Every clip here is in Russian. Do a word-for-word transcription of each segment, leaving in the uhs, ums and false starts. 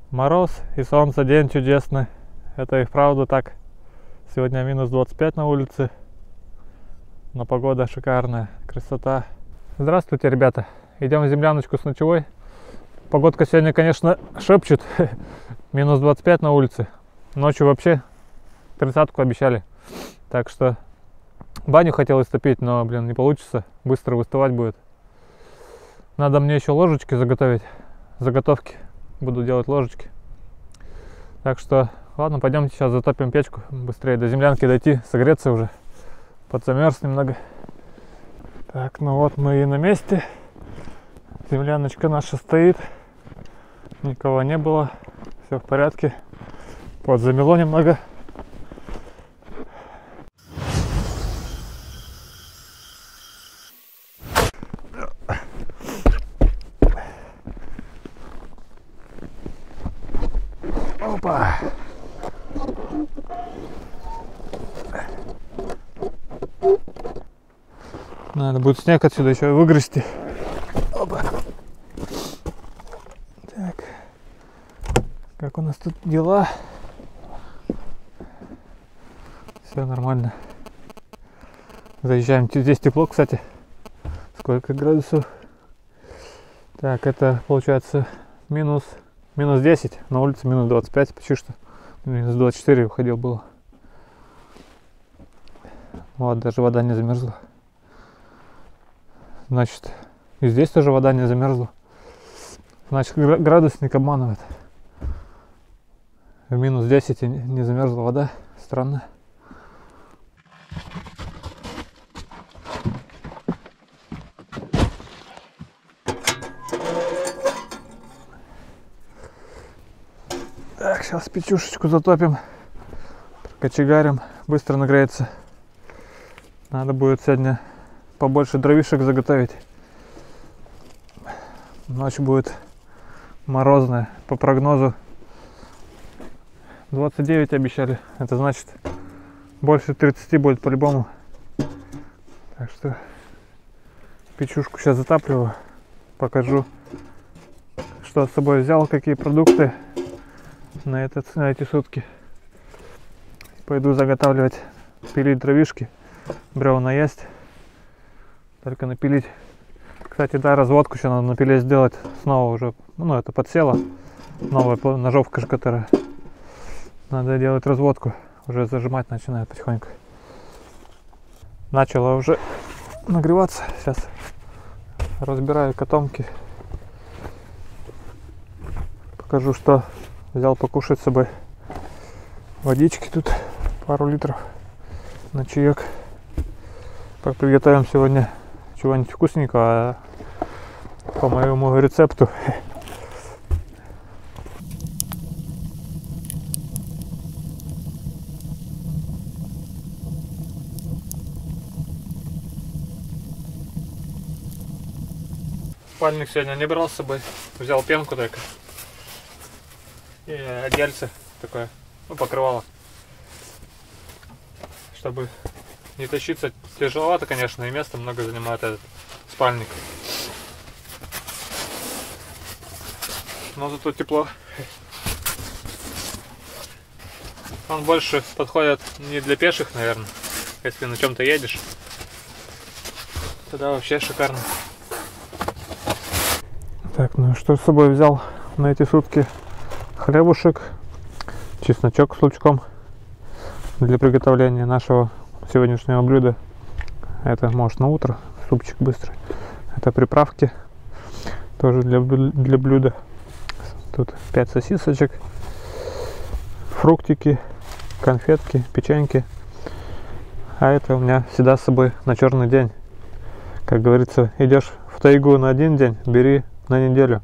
Мороз и солнце, день чудесный. Это и вправду так. Сегодня минус двадцать пять на улице. Но погода шикарная, красота. Здравствуйте, ребята. Идем в земляночку с ночевой. Погодка сегодня, конечно, шепчет. минус двадцать пять на улице. Ночью вообще тридцатку обещали. Так что баню хотел истопить, но, блин, не получится. Быстро выстывать будет. Надо мне еще ложечки заготовить. Заготовки. Буду делать ложечки. Так что, ладно, пойдемте сейчас затопим печку. Быстрее до землянки дойти, согреться уже. Подзамерз немного. Так, ну вот мы и на месте. Земляночка наша стоит. Никого не было. Все в порядке. Подзамело немного. Опа! Надо будет снег отсюда еще выгрести. Опа! Так. Как у нас тут дела? Все нормально. Заезжаем. Здесь тепло, кстати. Сколько градусов? Так, это получается минус... Минус десять, на улице минус двадцать пять, почти что. Минус двадцать четыре уходил было. Вот, даже вода не замерзла. Значит, и здесь тоже вода не замерзла. Значит, градусник обманывает. В минус десять не замерзла вода. Странно. Так, сейчас печушечку затопим, кочегарим, быстро нагреется. Надо будет сегодня побольше дровишек заготовить. Ночь будет морозная, по прогнозу двадцать девять обещали. Это значит больше тридцати будет по-любому. Так что печушку сейчас затапливаю, покажу, что с собой взял, какие продукты на, этот, на эти сутки. Пойду заготавливать, пилить дровишки. Бревна есть, только напилить. Кстати, да, разводку еще надо на пиле сделать. Снова уже, ну это подсела. Новая ножовка же, которая. Надо делать разводку. Уже зажимать начинает потихоньку. Начала уже нагреваться. Сейчас разбираю котомки. Покажу, что взял покушать с собой. Водички тут пару литров на чаек. Приготовим сегодня чего-нибудь вкусненького по моему рецепту. Спальник сегодня не брал с собой, взял пенку только и одеяльце такое, ну, покрывало, чтобы не тащиться. Тяжеловато, конечно, и места много занимает этот спальник, но зато тепло. Он больше подходит не для пеших, наверное. Если на чем-то едешь, тогда вообще шикарно. Так, ну что с собой взял на эти сутки? Хлебушек, чесночок с лучком для приготовления нашего сегодняшнего блюда. Это может на утро, супчик быстрый. Это приправки тоже для, для блюда. Тут пять сосисочек, фруктики, конфетки, печеньки. А это у меня всегда с собой на черный день. Как говорится, идешь в тайгу на один день, бери на неделю.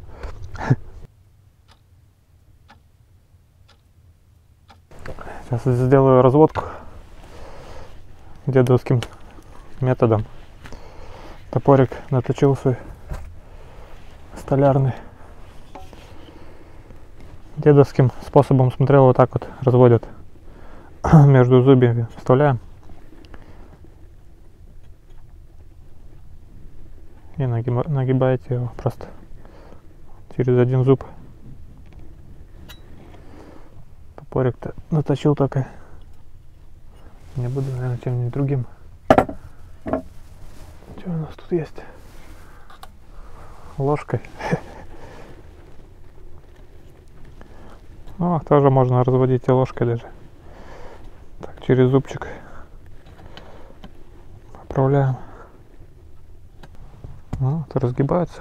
Сейчас сделаю разводку дедовским методом. Топорик наточил свой столярный. Дедовским способом смотрел, вот так вот разводят. Между зубьями вставляем и нагиба, нагибаете его просто через один зуб. Топорик-то наточил только. Не буду, наверное, чем-нибудь другим. Что у нас тут есть? Ложкой. Ну, тоже можно разводить и ложкой даже. Так, через зубчик поправляем. Ну, это разгибается.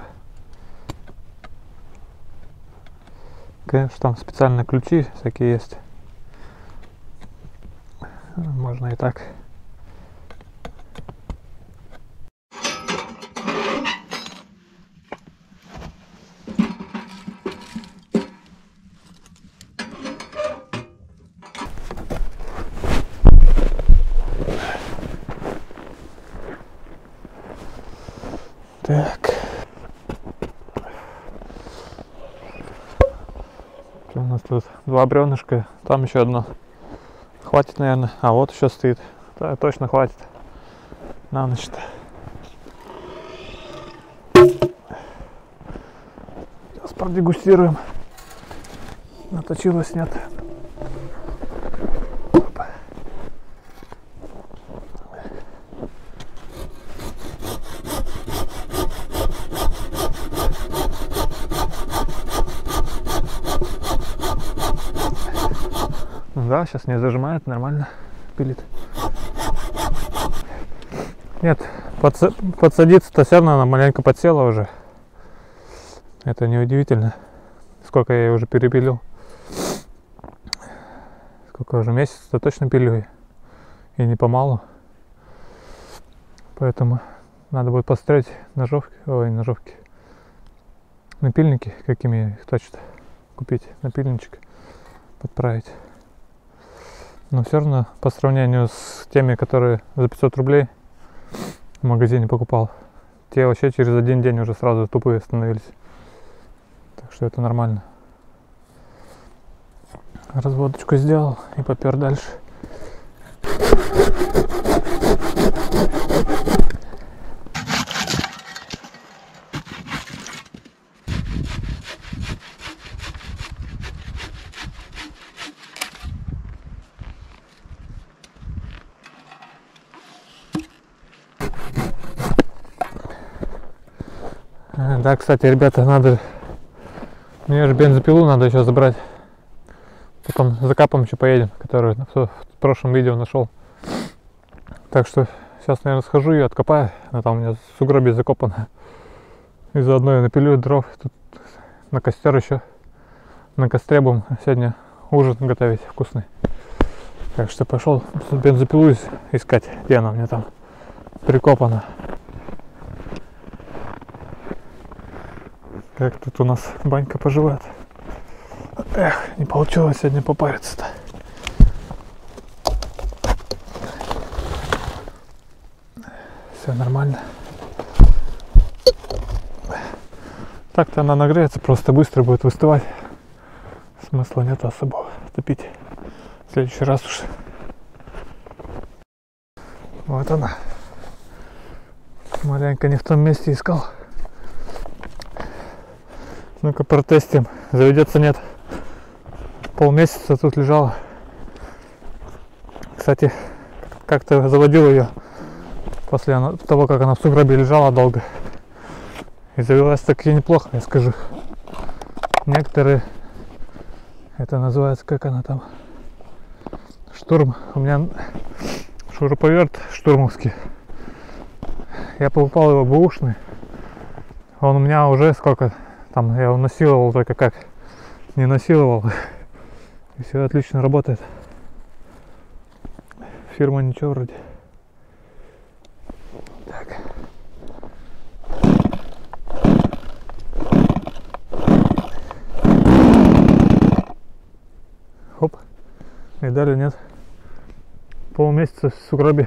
Конечно, там специальные ключи всякие есть. Можно и так. Так. У нас тут два бревнышка, там еще одно. Хватит, наверное. А вот еще стоит. Да, точно хватит. На ночь-то. Сейчас продегустируем. Наточилось, нет. Опа. Да, сейчас не зажимает, нормально пилит. Нет, подса подсадиться-то все равно она маленько подсела уже. Это неудивительно. Сколько я ее уже перепилил. Сколько уже, месяц-то точно пилю. И не помалу. Поэтому надо будет построить ножовки, ой, ножовки. Напильники, какими их точно купить. Напильничек подправить. Но все равно по сравнению с теми, которые за пятьсот рублей в магазине покупал, те вообще через один день уже сразу тупые становились. Так что это нормально. Разводочку сделал и попер дальше. Да, кстати, ребята, надо... Мне же бензопилу надо еще забрать. Потом за капом еще поедем, который в прошлом видео нашел. Так что сейчас, наверное, схожу и откопаю. Она там у меня в сугробе закопана. И заодно я напилю дров. Тут на костер еще. На костре будем сегодня ужин готовить вкусный. Так что пошел бензопилу искать, где она у меня там прикопана. Как тут у нас банька поживает. Эх, не получилось сегодня попариться-то. Все нормально. Так-то она нагреется, просто быстро будет выстывать. Смысла нет особо топить. В следующий раз уж. Вот она. Маленько не в том месте искал. Ну-ка протестим. Заведется, нет. Полмесяца тут лежала. Кстати, как-то заводил ее после того, как она в сугробе лежала долго. И завелась таки неплохо, я скажу. Некоторые, это называется, как она там, штурм. У меня шуруповерт штурмовский. Я покупал его бэушный. Он у меня уже сколько... Там я его насиловал, только как не насиловал. И все отлично работает. Фирма ничего вроде. Так. Хоп. И далее нет. Полмесяца в сугробе.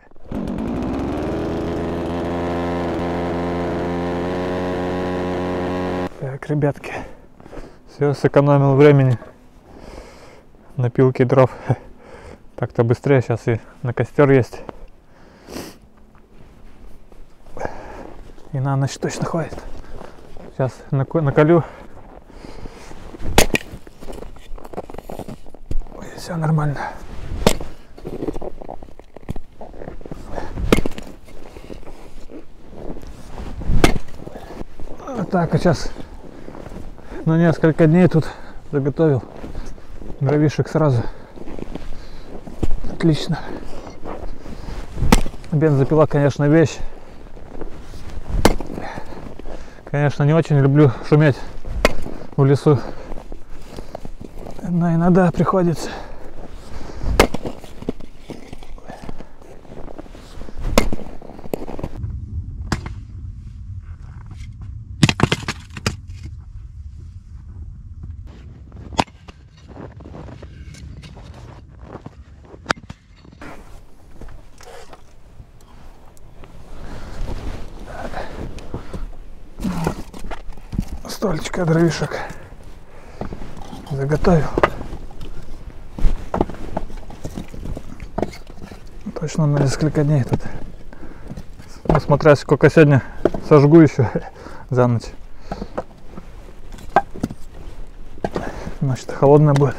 Так, ребятки, все, сэкономил времени на пилке дров. Так-то быстрее, сейчас и на костер есть. И на ночь точно хватит. Сейчас наколю. Все нормально. Вот так вот сейчас на несколько дней тут заготовил дровишек сразу. Отлично. Бензопила, конечно, вещь. Конечно, не очень люблю шуметь в лесу, но иногда приходится. Столько дровишек заготовил. Точно на несколько дней тут. Ну, смотря сколько сегодня сожгу еще за ночь. Значит, холодно будет.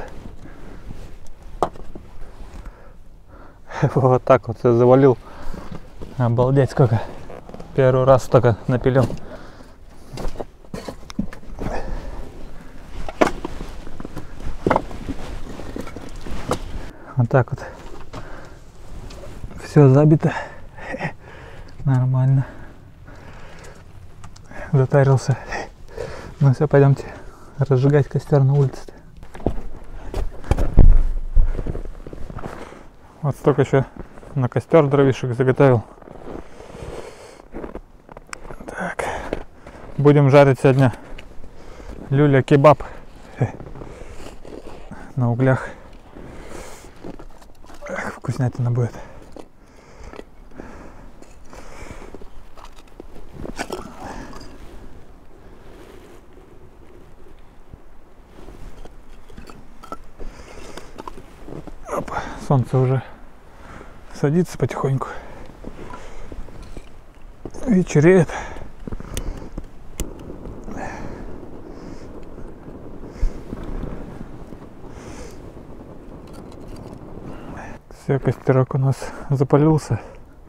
Вот так вот я завалил. Обалдеть сколько. Первый раз только напилил. Вот так вот. Все забито. Нормально. Затарился. Ну все, пойдемте разжигать костер на улице. Вот столько еще на костер дровишек заготовил. Так. Будем жарить сегодня люля-кебаб на углях. Эх, вкуснятина будет. Опа, солнце уже садится потихоньку. Вечереет. Все, костерок у нас запалился.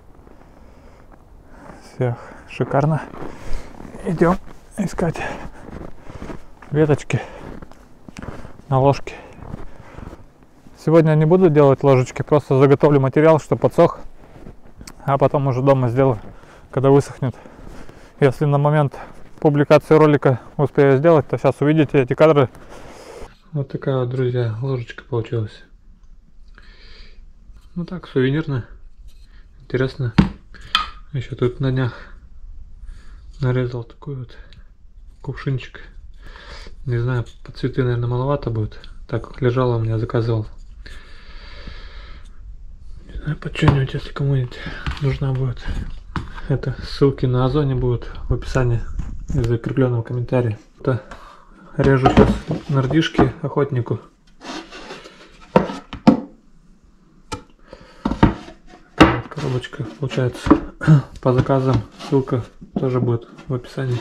Все шикарно. Идем искать веточки на ложке. Сегодня не буду делать ложечки, просто заготовлю материал, чтобы подсох, а потом уже дома сделаю, когда высохнет. Если на момент публикации ролика успею сделать, то сейчас увидите эти кадры. Вот такая вот, друзья, ложечка получилась. Ну так, сувенирно, интересно. Еще тут на днях нарезал такой вот кувшинчик. Не знаю, по цветы, наверное, маловато будет. Так лежало у меня, заказывал. Не знаю, под что-нибудь, если кому-нибудь нужна будет. Это ссылки на Озоне будут в описании и в закрепленном комментарии. Это режу сейчас нордишки охотнику. Коробочка получается по заказам, ссылка тоже будет в описании.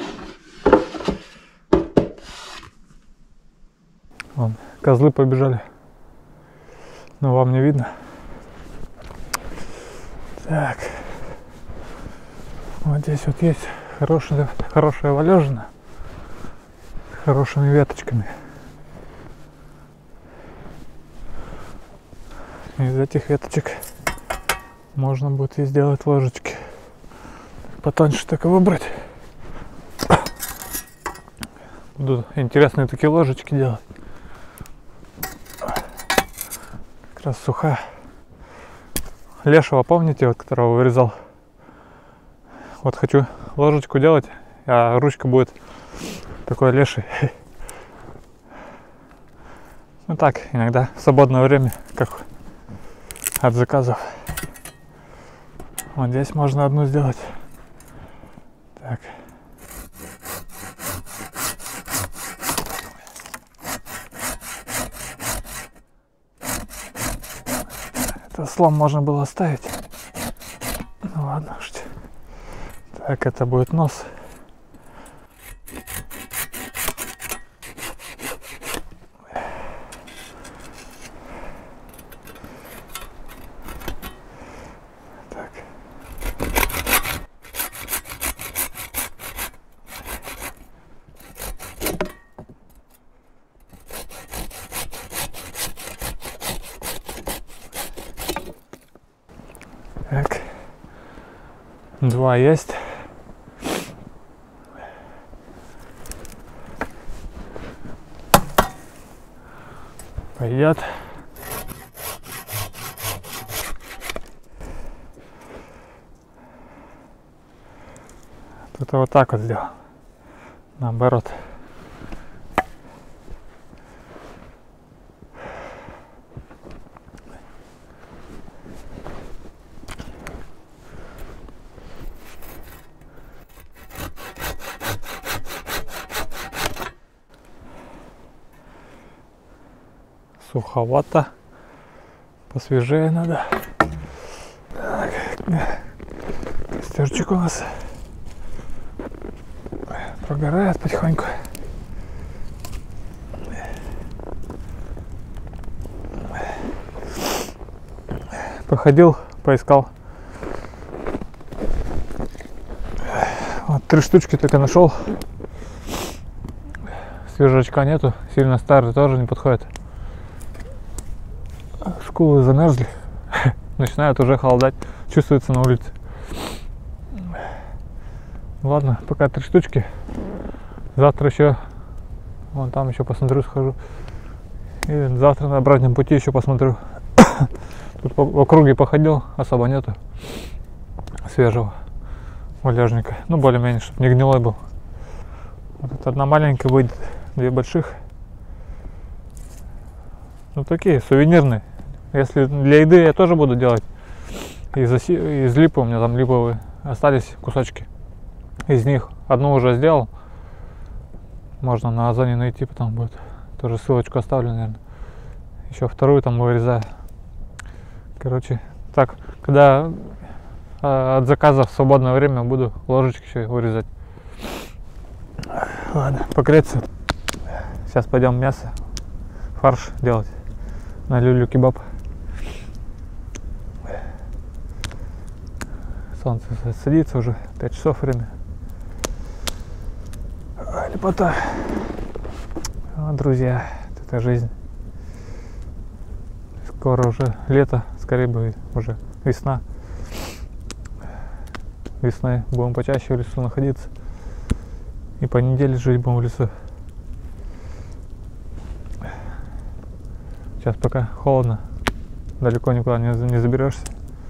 Вон, козлы побежали, но вам не видно. Так, вот здесь вот есть хорошая, хорошая валежина с хорошими веточками. Из этих веточек можно будет и сделать ложечки. Потоньше так и выбрать. Буду интересные такие ложечки делать. Как раз сухая. Лешего, помните, вот которого вырезал? Вот хочу ложечку делать, а ручка будет такой леший. Ну так, иногда в свободное время, как от заказов. Вот здесь можно одну сделать. Так. Это слом можно было оставить. Ну ладно уж. Так, это будет нос. Два есть. Пойдет. Тут вот так вот сделал. Наоборот. Суховато. Посвежее надо. Так. Костерчик у нас прогорает потихоньку. Походил, поискал. Вот три штучки только нашел. Свежачка нету, сильно старый тоже не подходит. Шкулы замерзли, начинают уже холодать, чувствуется на улице. Ладно, пока три штучки. Завтра еще, вон там еще посмотрю, схожу. И завтра на обратном пути еще посмотрю. Тут по, в округе походил, особо нету свежего валяжника. Ну, более-менее, чтобы не гнилой был. Вот это одна маленькая будет, две больших. Ну, такие, сувенирные. Если для еды я тоже буду делать. Из, из липы, у меня там липовые остались кусочки. Из них одну уже сделал. Можно на Озоне найти, потом будет. Тоже ссылочку оставлю, наверное. Еще вторую там вырезаю. Короче, так, когда э, от заказа в свободное время буду ложечки еще вырезать. Ладно, погреться. Сейчас пойдем мясо, фарш делать на люлю-кебаб. Солнце садится уже, пять часов время. Ой, лепота. О, друзья, это жизнь. Скоро уже лето, скорее будет уже весна. Весной будем почаще в лесу находиться. И по неделе жить будем в лесу. Сейчас пока холодно, далеко никуда не, не заберешься.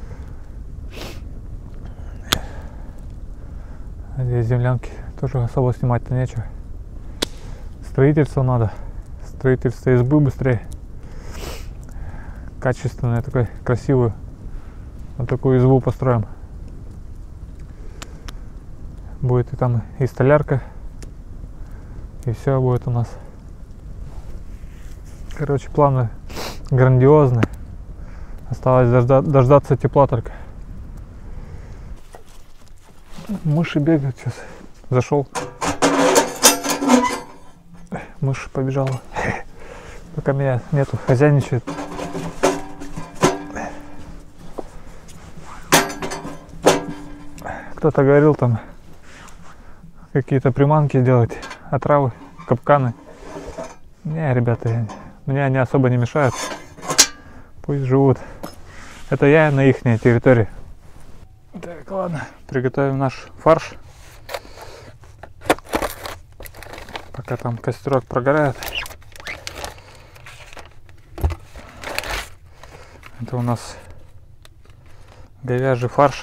Здесь землянки тоже особо снимать-то нечего. Строительство надо. Строительство избы быстрее. Качественную, такой красивую. Вот такую избу построим. Будет и там и столярка. И все будет у нас. Короче, планы грандиозные. Осталось дожда дождаться тепла только. Мыши бегают сейчас. Зашел. Мышь побежала. Пока меня нету, хозяйничает. Кто-то говорил там какие-то приманки делать, отравы, капканы. Не, ребята, мне они особо не мешают. Пусть живут. Это я на их территории. Так, ладно, приготовим наш фарш. Пока там костерок прогорает. Это у нас говяжий фарш.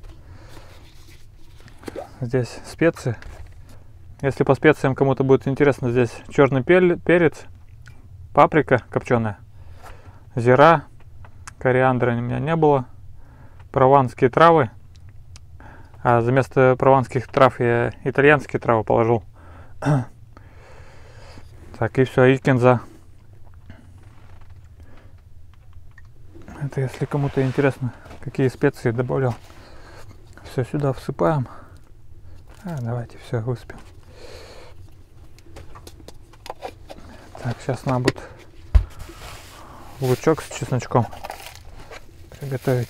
Здесь специи. Если по специям кому-то будет интересно, здесь черный перец, паприка копченая, зира, кориандра у меня не было, прованские травы, а вместо прованских трав я итальянские травы положил. Так, и все, и кинза. Это если кому-то интересно, какие специи добавлял. Все сюда всыпаем. А, давайте все выспим. Так, сейчас надо будет лучок с чесночком приготовить.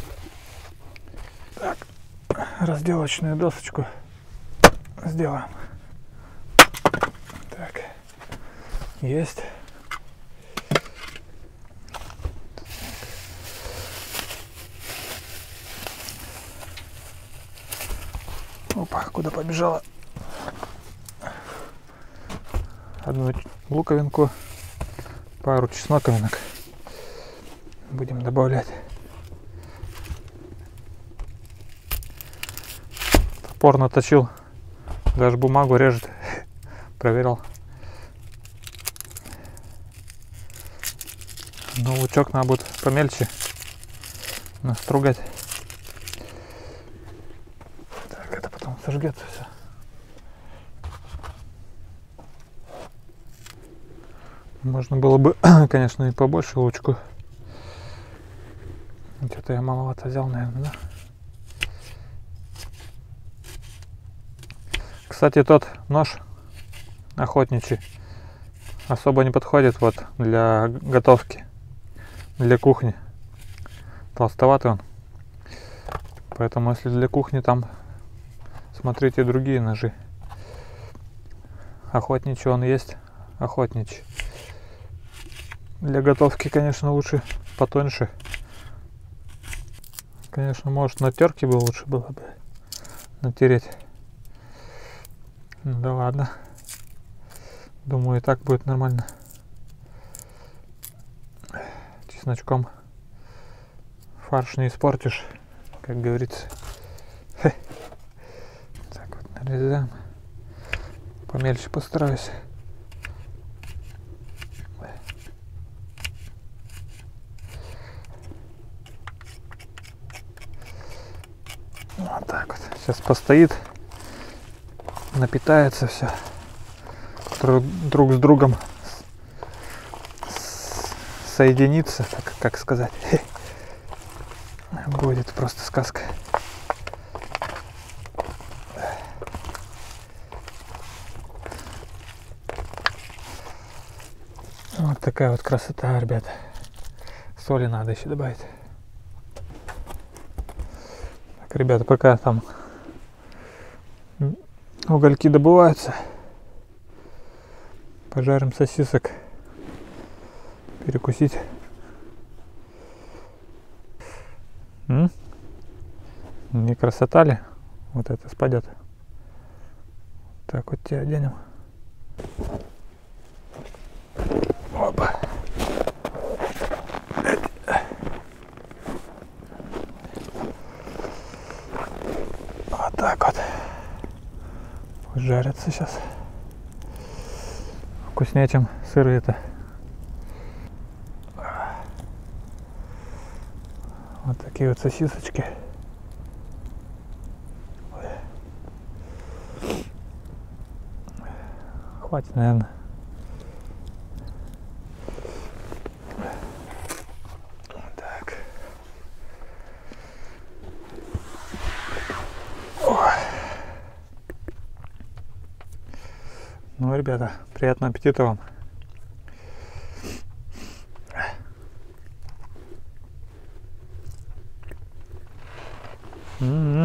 Так, разделочную досочку сделаем. Так, есть. Опа, куда побежала? Одну луковинку, пару чесноковинок будем добавлять. Топор наточил, даже бумагу режет. Проверил. Но лучок надо будет помельче настругать. Так, это потом сожгется все. Можно было бы, конечно, и побольше лучку. Что-то я маловато взял, наверное, да? Кстати, тот нож охотничий особо не подходит вот для готовки, для кухни. Толстоватый он. Поэтому если для кухни, там смотрите другие ножи. Охотничий он есть, охотничий. Для готовки, конечно, лучше потоньше. Конечно, может, на терке бы лучше было бы натереть. Ну да ладно. Думаю, и так будет нормально. Чесночком фарш не испортишь, как говорится. Хе. Так вот нарезаем. Помельче постараюсь. Вот так вот. Сейчас постоит, напитается все друг, друг с другом, соединится, так, как сказать. Будет просто сказка. Вот такая вот красота, ребята. Соли надо еще добавить. Так, ребята, пока там угольки добываются, пожарим сосисок, перекусить. М? Не красота ли? Вот это спадет. Так вот тебя оденем. Опа. Вот так вот. Жарится сейчас. Вкуснее, чем сырые-то. Вот такие вот сосисочки. Хватит, наверное. Так. Ой. Ну, ребята, приятного аппетита вам. М-м-м.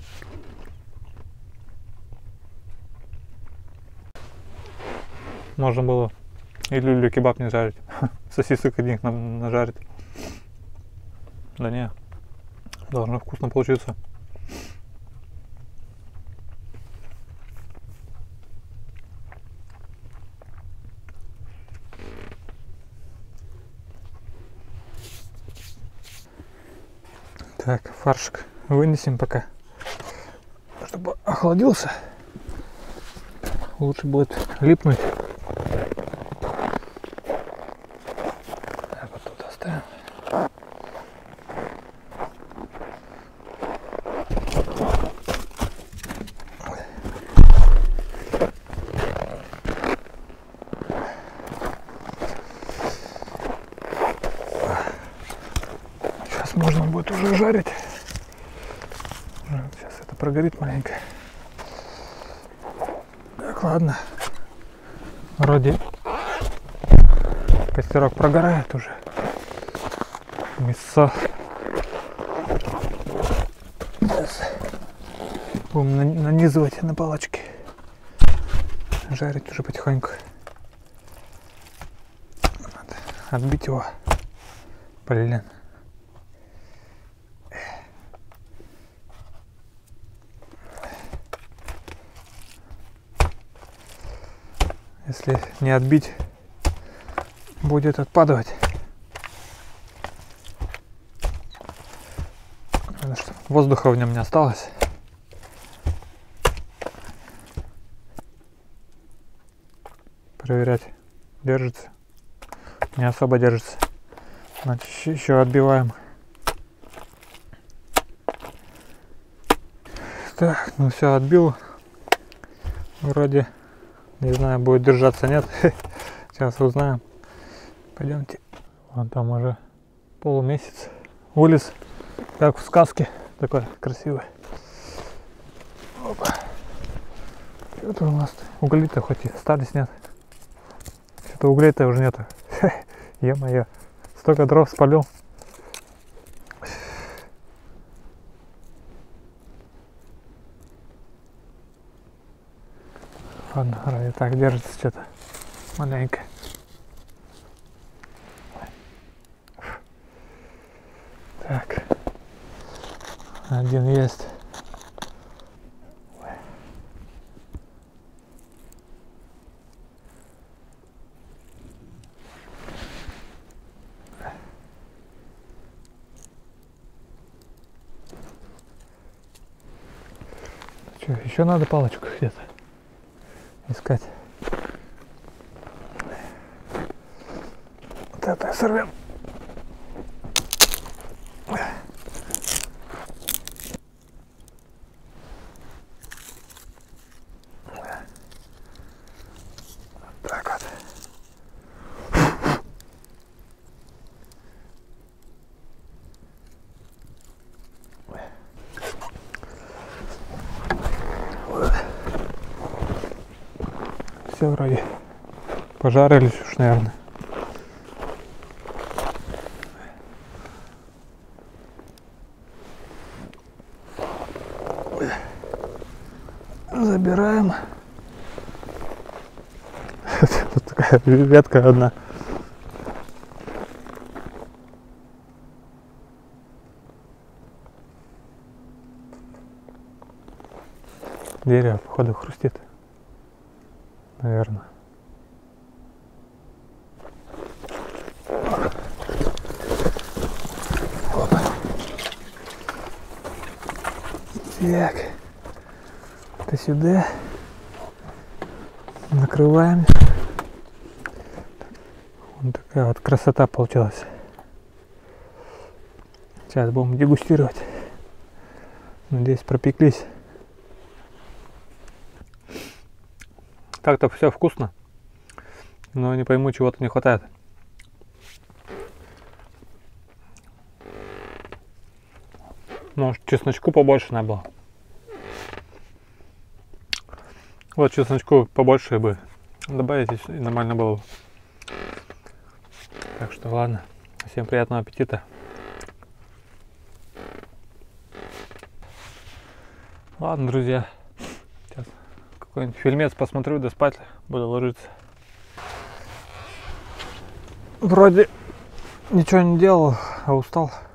Можно было и люлю кебаб не жарить, сосисок одних нажарить. Да не, должно вкусно получиться. Так, фаршик вынесем пока, чтобы охладился. Лучше будет липнуть. Так, вот тут оставим. Сейчас можно будет уже жарить. Сейчас это прогорит маленько. Так, ладно. Вроде костерок прогорает уже. Мясо. Сейчас будем нанизывать на палочки. Жарить уже потихоньку. Надо отбить его. Блин. не отбить, будет отпадывать. Воздуха в нем не осталось. Проверять, держится. Не особо держится. Значит, еще отбиваем. Так, ну все, отбил. Вроде, не знаю, будет держаться, нет. Сейчас узнаем. Пойдемте. Вон там уже полумесяц. Вылез, как в сказке. Такой красивый. Опа. Что-то у нас угли-то хоть и остались, нет. Что-то углей-то уже нету. Е-мое. Столько дров спалил. Ладно, ради так держится что-то маленько. Так. Один есть. Что, еще надо палочку где-то искать. Вот это сорвем. Так вот. Все вроде пожарились уж, наверное. Забираем. Тут такая ветка одна. Дерево, походу, хрустит. Наверное. Опа. Так. Это сюда. Накрываем. Вот такая вот красота получилась. Сейчас будем дегустировать. Надеюсь, пропеклись. Так-то все вкусно, но не пойму, чего-то не хватает. Может, чесночку побольше надо было. Вот чесночку побольше бы добавить, и нормально было бы. Так что ладно, всем приятного аппетита. Ладно, друзья, сейчас какой-нибудь фильмец посмотрю, да спать буду ложиться. Вроде ничего не делал, а устал.